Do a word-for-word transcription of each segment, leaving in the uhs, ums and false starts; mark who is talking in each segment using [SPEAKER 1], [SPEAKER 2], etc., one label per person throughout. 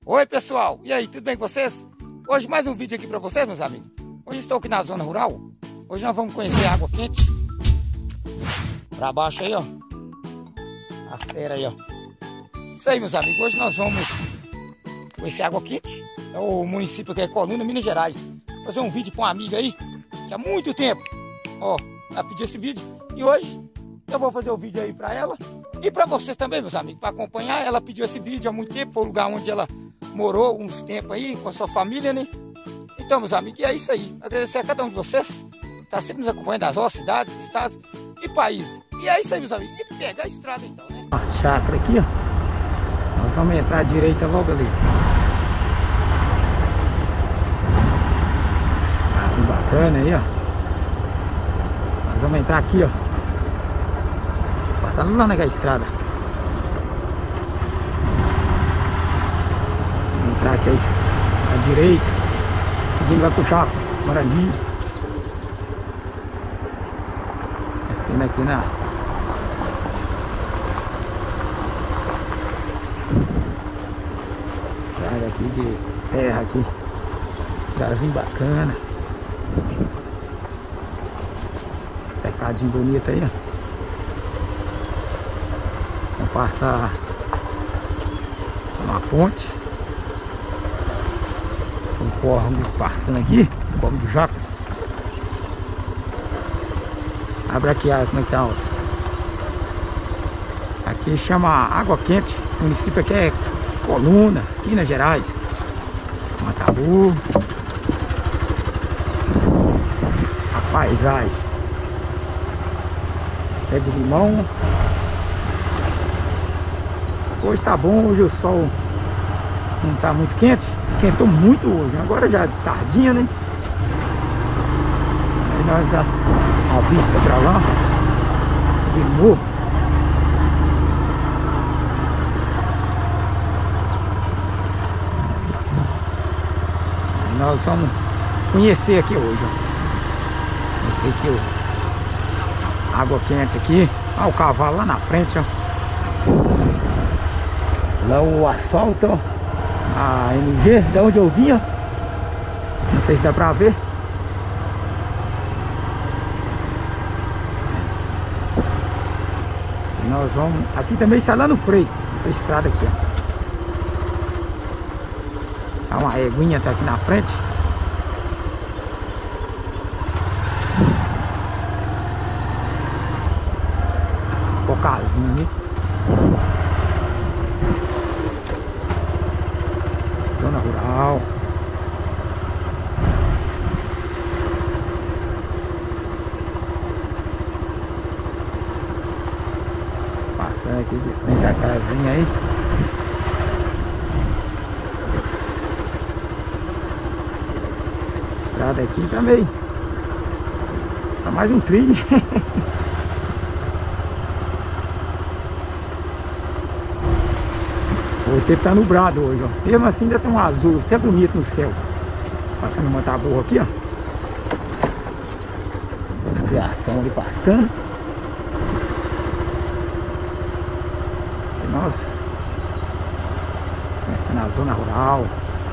[SPEAKER 1] Oi pessoal, e aí, tudo bem com vocês? Hoje mais um vídeo aqui para vocês, meus amigos. Hoje estou aqui na zona rural. Hoje nós vamos conhecer a água quente. Pra baixo aí, ó. A fera aí, ó. Isso aí, meus amigos. Hoje nós vamos conhecer a água quente. É o município que é Coluna, Minas Gerais. Vou fazer um vídeo com uma amiga aí, que há muito tempo, ó, ela pediu esse vídeo. E hoje eu vou fazer o vídeo aí pra ela. E pra vocês também, meus amigos, para acompanhar. Ela pediu esse vídeo há muito tempo. Foi o lugar onde ela morou uns tempos aí com a sua família, né? Então, meus amigos, e é isso aí. Agradecer a cada um de vocês que tá sempre nos acompanhando das nossas cidades, estados e países. E é isso aí, meus amigos. E pega a estrada então, né? A chácara aqui, ó. Nós vamos entrar à direita logo ali. Ah, que bacana aí, ó. Nós vamos entrar aqui, ó. Passando lá na estrada. Entrar aqui à direita, seguindo vai puxar Marandi, descendo aqui na estrada aqui de terra aqui, lugarzinho bacana, cercadinho bonito aí, ó. Vamos passar uma ponte. Um córrego passando aqui, um córrego do Jaco. A braquiária, como é que tá? Aqui chama Água Quente. O município aqui é Coluna, Minas Gerais. Matabu. A paisagem. Pé de limão. Hoje tá bom, hoje o sol não tá muito quente. Esquentou muito hoje, agora já de tardinha, né? Aí nós já a vista pra lá de novo. Aí nós vamos conhecer aqui hoje, ó. Conhecer aqui o água quente aqui. Olha o cavalo lá na frente, ó. Lá o asfalto, ó. A M G, da onde eu vinha. Não sei se dá pra ver. E nós vamos. Aqui também está lá no freio. Essa estrada aqui, ó. Tá uma eguinha, tá aqui na frente. Cocazinho, né? Zona rural. Passando aqui de frente a casinha aí. Estrada aqui também. Tá mais um trilho. O tempo tá nublado hoje, ó. Mesmo assim ainda tem um azul, até bonito no céu. Passando uma taboa aqui, ó. As criação ali pastando. E nós começando na zona rural.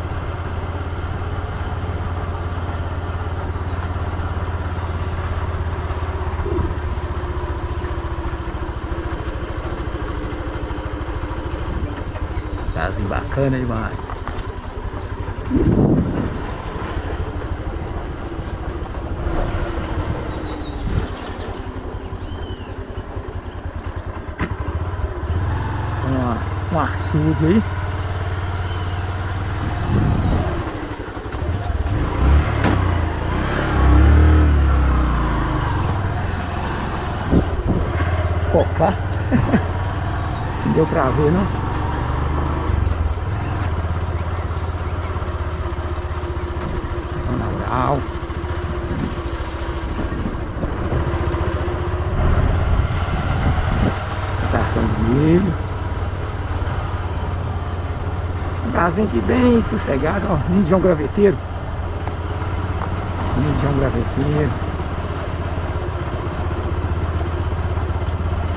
[SPEAKER 1] Casinho bacana demais. Uma, um açude aí. Cocar. Não deu pra ver, não? Plantação de milho. Um casinho aqui bem sossegado, ó. Ninjão graveteiro. Ninjão graveteiro.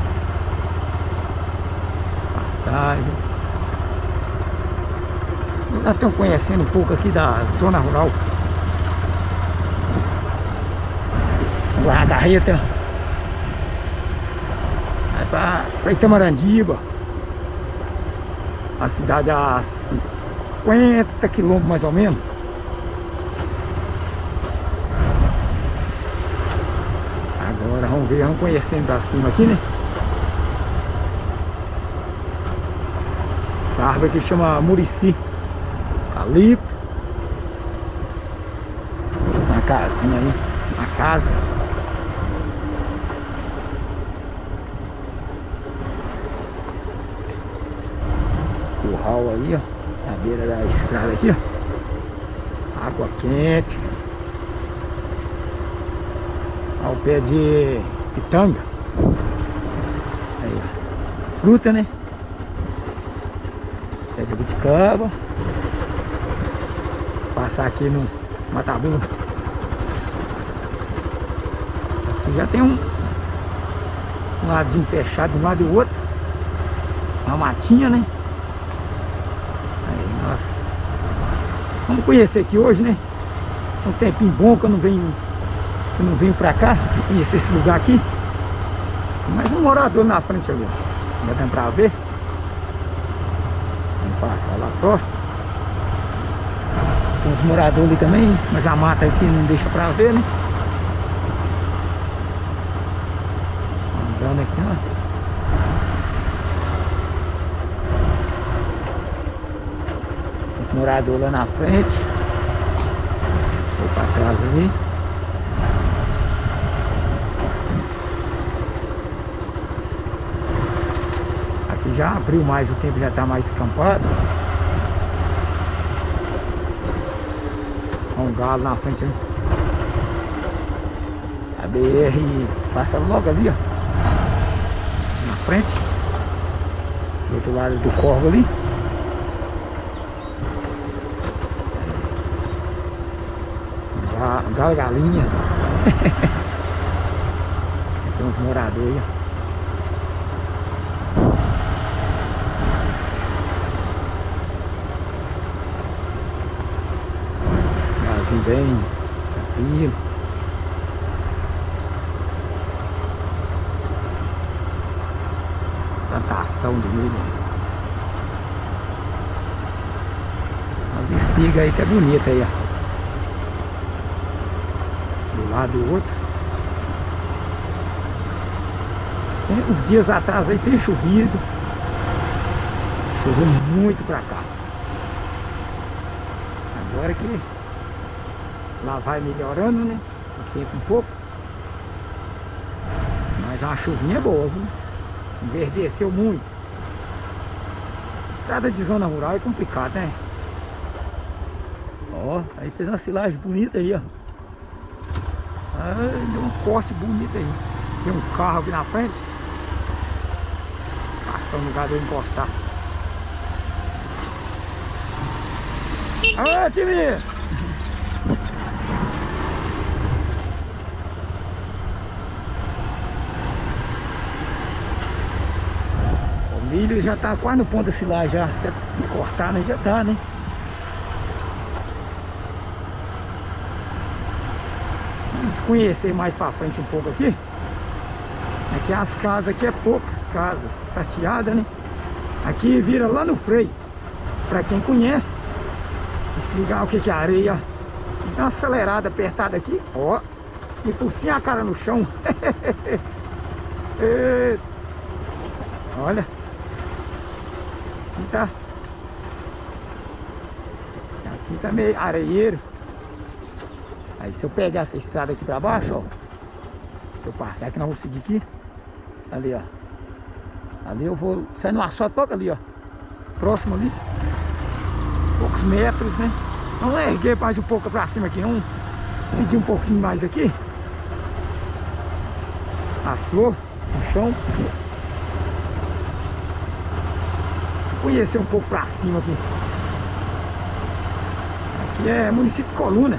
[SPEAKER 1] Pastagem. Nós estamos conhecendo um pouco aqui da zona rural. Guarda-reta. Vai pra, pra Itamarandiba. A cidade a cinquenta quilômetros mais ou menos. Agora vamos ver, vamos conhecendo da cima aqui, né? Essa árvore aqui chama Murici. Ali. Uma casinha aí. Uma casa. Curral aí, ó. Na beira da estrada aqui, ó. Água quente. Ao pé de pitanga. Aí, ó. Fruta, né? Pé de buticaba. Passar aqui no Matabulo. Aqui já tem um, um ladinho fechado de um lado e do outro. Uma matinha, né? Aí nós vamos conhecer aqui hoje, né? Um tempinho bom que eu não venho, que eu não venho pra cá conhecer esse lugar aqui. Mas um morador na frente ali, ó. Já dá pra ver. Vamos passar lá próximo. Tem uns moradores ali também, mas a mata aqui não deixa pra ver, né? Andando aqui, ó. Tem morador lá na frente. Vou pra trás ali. Aqui já abriu mais, o tempo já tá mais escampado. Um galo na frente ali. A B R passa logo ali, ó. Na frente. Do outro lado do corvo ali. Galo, galinha. Tem uns moradores aí, ó. Bem tranquilo. Plantação de milho. As espigas aí que é bonita aí, ó. Do lado do outro. Tem uns dias atrás aí tem chovido. Choveu muito pra cá. Agora que lá vai melhorando, né? O tempo um pouco. Mas a chuvinha é boa, viu? Enverdeceu muito. Estrada de zona rural é complicado, né? Ó, aí fez uma silagem bonita aí, ó. Ai, deu um corte bonito aí. Tem um carro aqui na frente. Passando no lugar de eu encostar. Ô, time! O milho já tá quase no ponto da silagem já. Cortar, né? Já tá, né? Vamos conhecer mais pra frente um pouco aqui. Aqui as casas aqui é poucas casas, tateadas, né? Aqui vira lá no freio. Pra quem conhece, esse lugar o que que é areia. Dá uma acelerada, apertada aqui, ó. E focinha a cara no chão. Eita. Olha. Aqui tá. Aqui tá meio areieiro. Aí se eu pegar essa estrada aqui pra baixo, ó. Se eu passar aqui, nós vamos seguir aqui. Ali, ó. Ali eu vou sair no asfalto, toca ali, ó. Próximo ali. Poucos metros, né? Vamos erguer mais um pouco pra cima aqui. Vamos seguir um pouquinho mais aqui. As flores no chão. Conhecer um pouco pra cima aqui. Aqui é município de Coluna.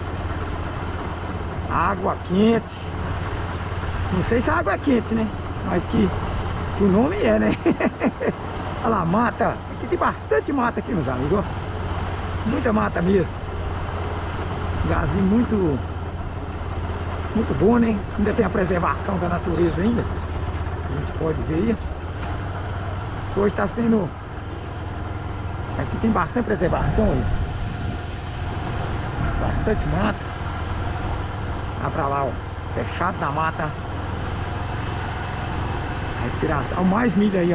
[SPEAKER 1] Água quente. Não sei se a água é quente, né? Mas que, que o nome é, né? Olha lá, mata. Aqui tem bastante mata aqui, meus amigos. Muita mata mesmo. Lugarzinho muito, muito bom, né? Ainda tem a preservação da natureza ainda. A gente pode ver aí. Hoje está sendo... Aqui tem bastante preservação aí. Bastante mata. Lá pra lá, ó. Fechado na mata. A respiração. Mais milho aí, ó.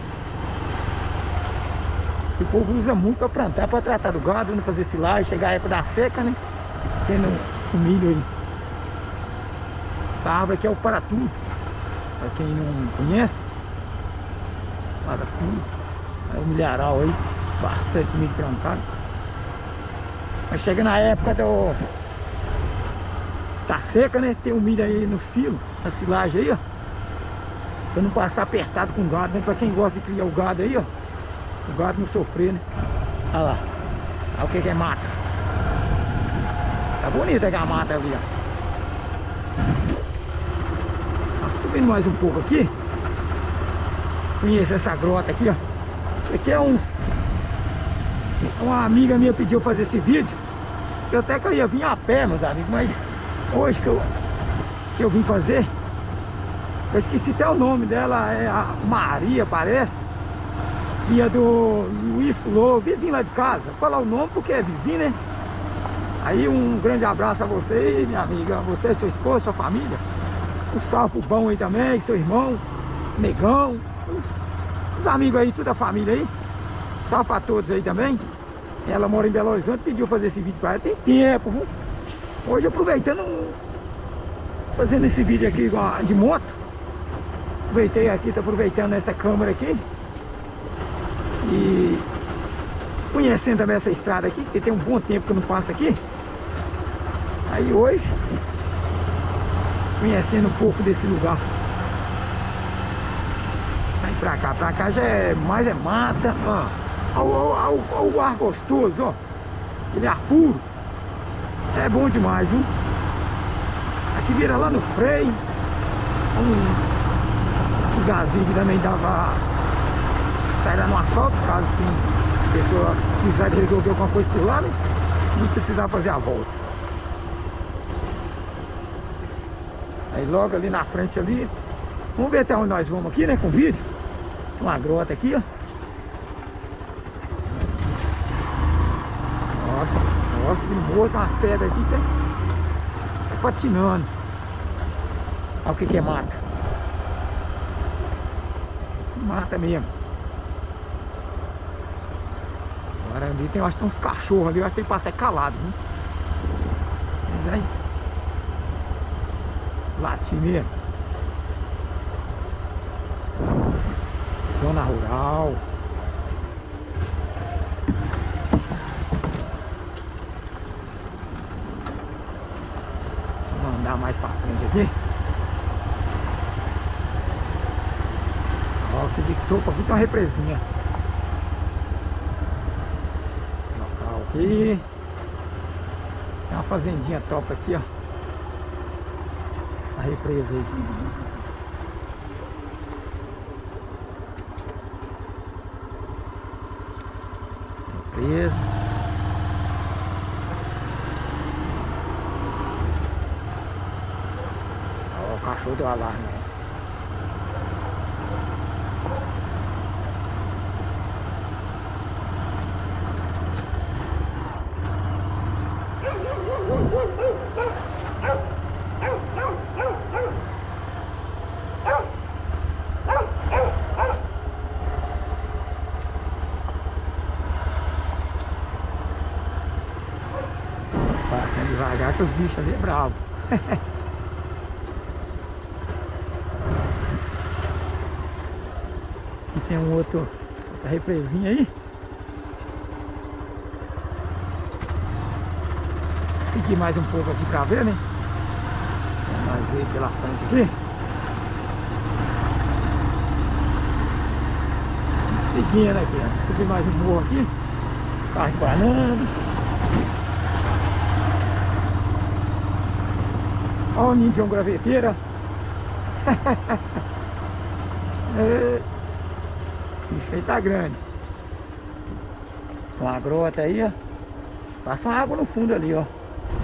[SPEAKER 1] O povo usa muito para plantar, para tratar do gado, não fazer silagem, chegar a época da seca, né? Tendo o milho aí. Essa árvore aqui é o paratu. Para quem não conhece, paratu é um milharal aí, bastante milho plantado. Mas chega na época do da seca, né? Tem o milho aí no silo, na silagem aí, ó. Para não passar apertado com o gado, né? Para quem gosta de criar o gado aí, ó. O gado não sofrer, né? Olha lá. Olha o que que é mata. Tá bonita aquela mata ali, ó. Tá subindo mais um pouco aqui. Conheço essa grota aqui, ó. Isso aqui é uns... Uma amiga minha pediu fazer esse vídeo. Eu até que eu ia vir a pé, meus amigos. Mas hoje que eu, que eu vim fazer, eu esqueci até o nome dela. É a Maria, parece. Filha do Luiz Fulô, vizinho lá de casa. Vou falar o nome porque é vizinho, né? Aí um grande abraço a você, minha amiga, você, seu esposo, sua família. Um salve pro bom aí também, seu irmão, negão, os, os amigos aí, toda a família aí. Salve pra todos aí também. Ela mora em Belo Horizonte, pediu fazer esse vídeo pra ela. Tem tempo, viu? Hoje aproveitando, fazendo esse vídeo aqui de moto. Aproveitei aqui, tô aproveitando essa câmera aqui. E conhecendo também essa estrada aqui, que tem um bom tempo que eu não passo aqui. Aí hoje, conhecendo um pouco desse lugar. Aí pra cá, pra cá já é mais é mata. Ó, ó, o ar gostoso, ó. Aquele ar puro. É bom demais, viu? Aqui vira lá no freio. Um lugarzinho que também dava... Sai lá no asfalto, caso a pessoa precisar de resolver alguma coisa por lá, né? Não precisar fazer a volta. Aí logo ali na frente ali, vamos ver até onde nós vamos aqui, né? Com o vídeo. Uma grota aqui, ó. Nossa, nossa, que morto, umas pedras aqui, tá, tá patinando. Olha o que que é mata. Mata mesmo. Agora ali tem, eu acho que tem uns cachorros ali, eu acho que tem que passar calado, né? Mas aí, latir mesmo. Zona rural. Vamos andar mais pra frente aqui. Ó, que de topo aqui tem uma represinha. Aqui tem uma fazendinha top aqui, ó. A represa aí. Represa. Ó, o cachorro deu alarme, ó. Passando devagar que os bichos ali é bravo. Aqui tem um outro, outra represinha aí. Seguir mais um pouco aqui pra ver, né? Vamos ver pela frente aqui. Seguindo aqui, ó. Subir mais um morro aqui. Carro espanando. Olha o ninho de um graveteira. É, o bicho aí tá grande. Uma grota aí, ó. Passa uma água no fundo ali, ó.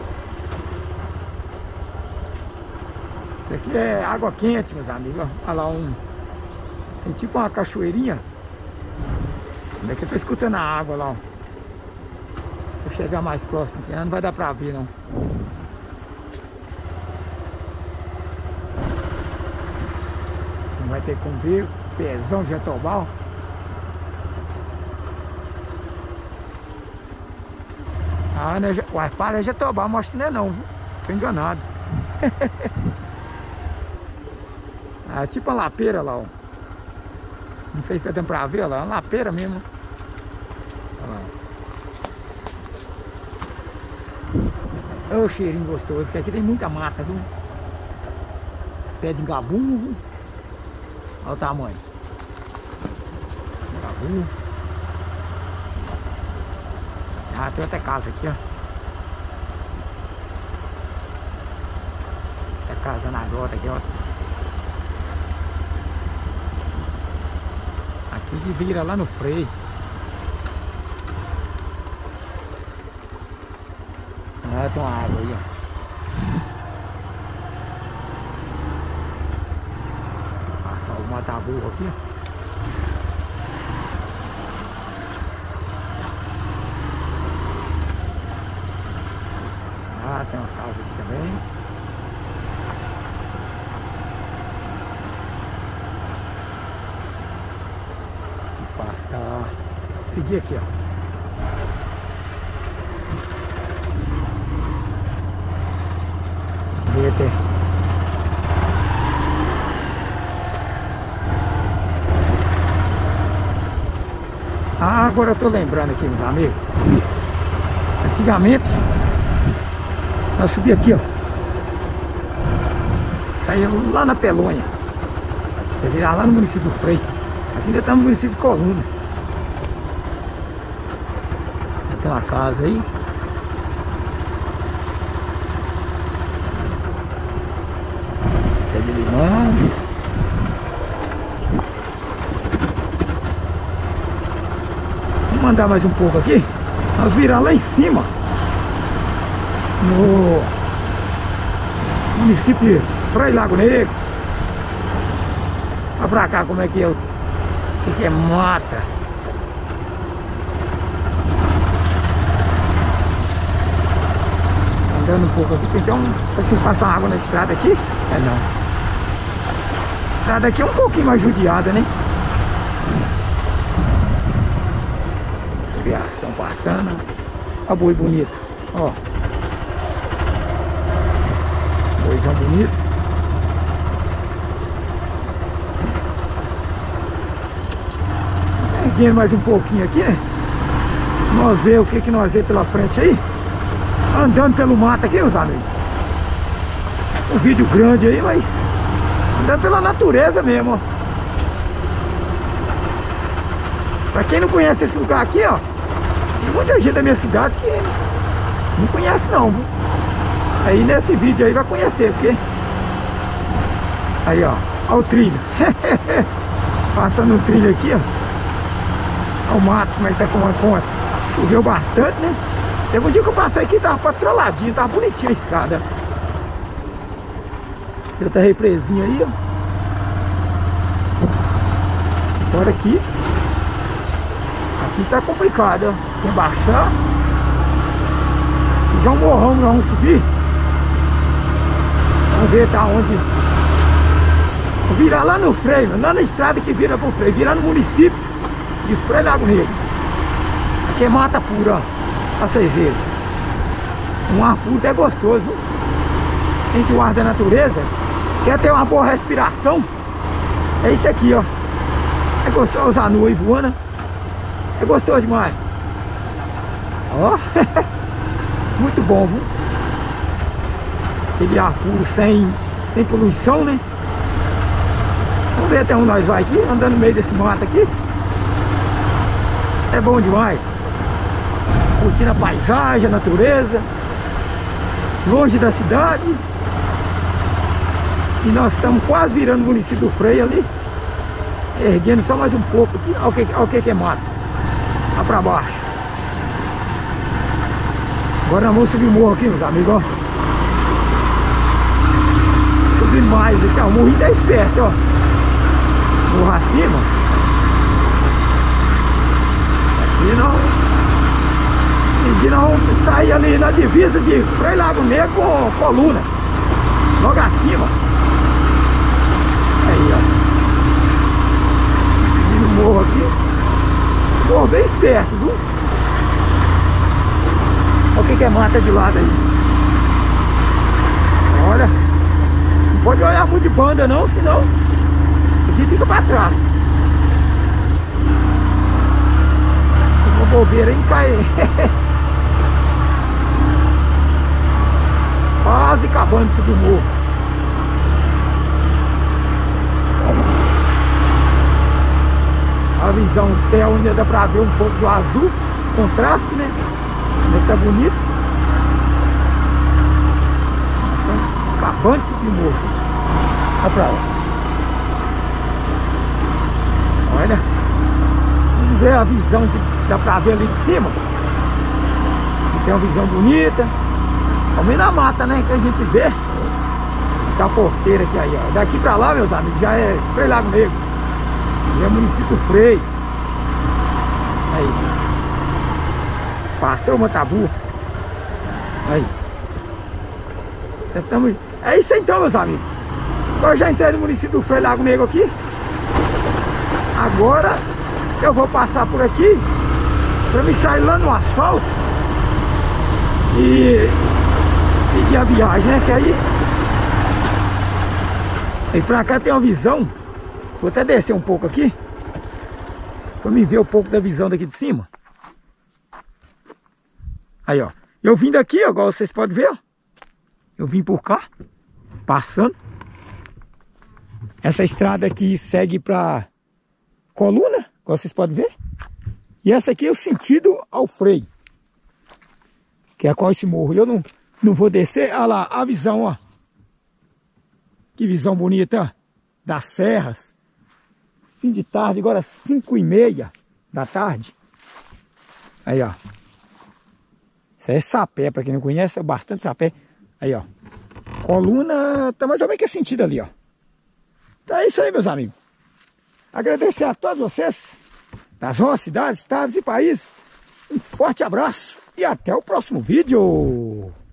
[SPEAKER 1] Isso aqui é água quente, meus amigos, ó. Olha lá um... Tem tipo uma cachoeirinha. Onde é que eu tô escutando a água lá, ó. Se eu chegar mais próximo aqui, não vai dar pra ver, não. Não vai ter como ver. Pezão de Jatobá, ó. Ah, né? Uai, para, é Jatobá, mas acho que não é não, viu? Tô enganado. Ah, tipo uma lapeira lá, ó. Não sei se tá dando pra ver, olha lá, uma lapeira mesmo. Olha lá. Olha o cheirinho gostoso, que aqui tem muita mata, viu? Pé de gabum, viu? Olha o tamanho. Gabum. Ah, tem outra casa aqui, ó. Outra casa na grota aqui, ó. Aqui que vira lá no freio. Ah, tem uma água aí, ó. Passar o mata-burro aqui, ó. Ah, tem uma casa aqui também. Passar. Seguir aqui, ó. Até. Ah, agora eu tô lembrando aqui, meus amigos. Antigamente nós subíamos aqui, ó. Saía lá na Pelonha. Você virar lá no município do Freio. Aqui ainda estamos no município de Coluna. Tem uma casa aí. Pé de limão. Vamos andar mais um pouco aqui. Nós virar lá em cima. No município de Freio Lago Negro. Olha pra cá como é que é o que, que é mata. Andando um pouco aqui, tem que um, assim, passar água na estrada aqui. É não. A estrada aqui é um pouquinho mais judiada, né? Criação passando. Olha o boi bonito. Ó. Boizão bonito. Erguendo mais um pouquinho aqui, né? Nós vemos o que, que nós vemos pela frente aí. Andando pelo mato aqui, meus amigos. Um vídeo grande aí, mas andando pela natureza mesmo, ó. Pra quem não conhece esse lugar aqui, ó, tem muita gente da minha cidade que não conhece não, viu? Aí nesse vídeo aí vai conhecer, porque aí, ó, ó o trilho. Passando o trilho aqui, ó. Olha o mato, como é que tá com uma conta. Choveu bastante, né? Teve um dia que eu passei aqui, tava patroladinho, tava bonitinha a estrada. Tem outra represinha aí, ó. Agora aqui. Aqui tá complicado, ó. Tem que baixar. Já um morrão nós vamos subir. Vamos ver tá onde. Vou virar lá no Freio, lá na estrada que vira pro Freio. Virar no município de Freio Lago Negro. Aqui é mata pura, ó. Pra vocês verem. Um ar puro é gostoso. Sente o ar da natureza. Quer ter uma boa respiração? É isso aqui, ó. É gostoso usar a nuvem voando. É gostoso demais. Ó. Muito bom, viu? Aquele ar puro sem, sem poluição, né? Vamos ver até onde nós vai aqui. Andando no meio desse mato aqui. É bom demais. Curtindo a paisagem, a natureza. Longe da cidade. E nós estamos quase virando o município do Freio ali. Erguendo só mais um pouco aqui. Olha o que, olha o que, que é mato. Lá pra baixo. Agora nós vamos subir o morro aqui, meus amigos, ó. Subir mais aqui, ó. O morro tá esperto, ó. Morro acima. Aqui não. Seguir nós vamos sair ali na divisa de Frei Lago Negro com Coluna. Logo acima. Aí, ó. Subindo o morro aqui. Morro bem esperto, viu? Olha o que que é mata de lado aí. Olha. Não pode olhar muito de banda não, senão a gente fica pra trás. Uma bobeira aí cai. Quase acabando isso do morro. A visão do céu ainda dá pra ver um pouco do azul, contraste, né? Ainda tá bonito. Então, acabando isso do morro. Olha pra lá. Olha. Vamos ver a visão que dá pra ver ali de cima. Aqui tem uma visão bonita. Também na mata, né? Que a gente vê. Tá a porteira aqui aí, ó. Daqui pra lá, meus amigos, já é Frei Lago Negro. Já é município Frei. Aí. Passou o Matabu. Aí. Já tamo... É isso aí, então, meus amigos. Eu já entrei no município do Frei Lago Negro aqui. Agora eu vou passar por aqui pra me sair lá no asfalto e seguir a viagem, né? Que aí, aí pra cá tem uma visão. Vou até descer um pouco aqui pra me ver um pouco da visão daqui de cima. Aí, ó. Eu vim daqui, ó, igual vocês podem ver, ó. Eu vim por cá, passando. Essa estrada aqui segue pra Coluna, igual vocês podem ver. E essa aqui é o sentido ao Frei, que é qual esse morro. Eu não, não vou descer. Olha lá, a visão, ó. Que visão bonita, ó. Das serras. Fim de tarde, agora cinco e meia da tarde. Aí, ó. Isso é sapé, para quem não conhece, é bastante sapé. Aí, ó. Coluna tá mais ou menos que sentido ali, ó. Então é isso aí, meus amigos. Agradecer a todos vocês das nossas cidades, estados e países. Um forte abraço e até o próximo vídeo.